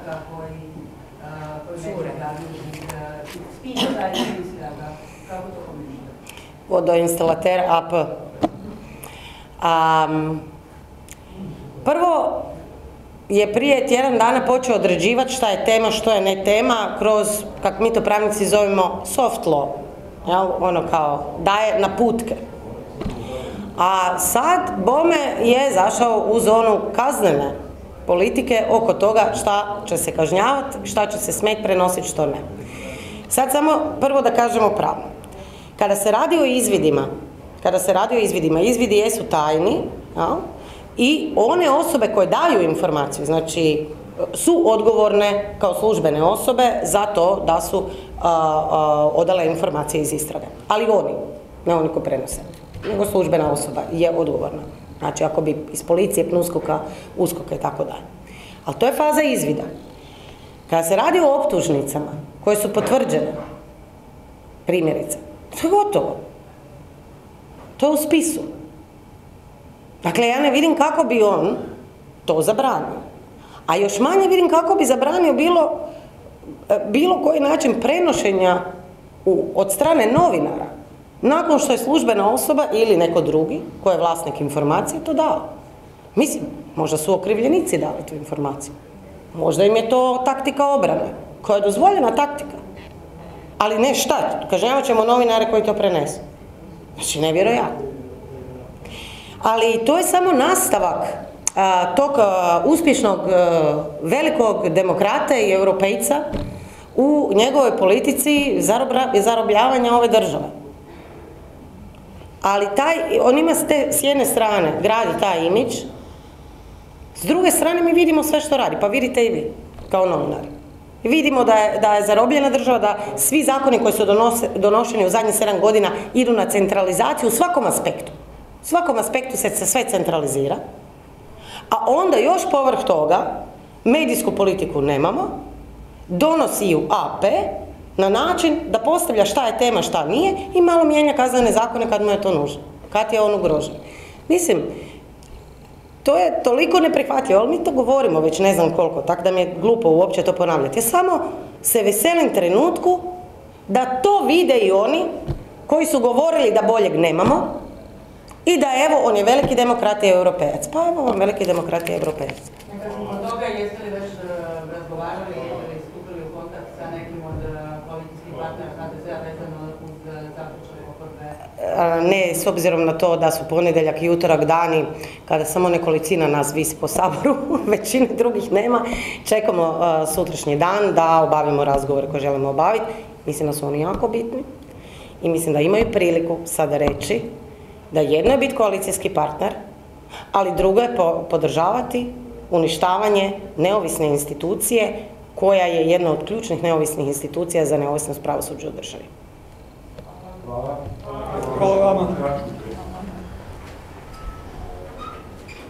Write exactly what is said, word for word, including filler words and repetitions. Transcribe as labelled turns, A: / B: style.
A: podataka koji cure spisa i istraga. Kako to komentirate?
B: Vodoinstalater A P. Um, prvo je prije tjedan dana počeo određivati šta je tema, što je ne tema, kroz, kako mi to pravnici zovemo, soft law. Jel? Ono kao, daje naputke. A sad, bome je zašao u zonu kaznene politike oko toga šta će se kažnjavati, šta će se smjeti prenositi, što ne. Sad samo prvo da kažemo pravo. Kada se radi o izvidima, kada se radi o izvidima, izvidi jesu tajni, ja, i one osobe koje daju informaciju, znači, su odgovorne kao službene osobe za to da su a, a, odale informacije iz istrage. Ali oni, ne oni koji prenose, nego službena osoba je odgovorna. Znači, ako bi iz policije, pnuskoka, uskoka i tako dalje. Ali to je faza izvida. Kada se radi o optužnicama koje su potvrđene, primjerice, to je gotovo. To je u spisu. Dakle, ja ne vidim kako bi on to zabranio. A još manje vidim kako bi zabranio bilo, bilo koji način prenošenja u, od strane novinara, nakon što je službena osoba ili neko drugi, ko je vlasnik informacije, to dao. Mislim, možda su okrivljenici dali tu informaciju. Možda im je to taktika obrane, koja je dozvoljena taktika. Ali ne šta, kažnjavat ćemo novinare koji to prenesu. Znači, nevjerojatno. Ali to je samo nastavak a, tog a, uspješnog a, velikog demokrata i Europejca u njegovoj politici zarobra, zarobljavanja ove države. Ali taj, on ima s, te, s jedne strane gradi taj imidž, s druge strane mi vidimo sve što radi, pa vidite i vi, kao novinari. Vidimo da je, da je zarobljena država, da svi zakoni koji su donose, donošeni u zadnjih sedam godina idu na centralizaciju u svakom aspektu. U svakom aspektu se sve centralizira, a onda još povrh toga medijsku politiku nemamo, donosi ju A P na način da postavlja šta je tema, šta nije i malo mijenja kaznene zakone kad mu je to nužno, kad je on ugrožen. Mislim, to je toliko neprihvatljivo, ali mi to govorimo već ne znam koliko, tako da mi je glupo uopće to ponavljati. Ja samo se veselim trenutku da to vide i oni koji su govorili da boljeg nemamo i da evo, on je veliki demokrat i Europejac. Pa evo vam veliki demokrat i Europejac.
A: Od toga jeste li već razgovarali, jeste li stupili u kontakt sa nekim od koalicijskih partnera H D Z-a vezano uz zaključak oporbe?
B: Ne, s obzirom na to da su ponedjeljak i utorak dani kada samo nekolicina nas visi po Saboru, većine drugih nema, čekamo uh, sutrašnji dan da obavimo razgovore koje želimo obaviti. Mislim da su oni jako bitni i mislim da imaju priliku sada reći da jedno je biti koalicijski partner, ali drugo je po podržavati uništavanje neovisne institucije koja je jedna od ključnih neovisnih institucija za neovisnost pravosuđa u državi.
C: Hvala. Hvala vama.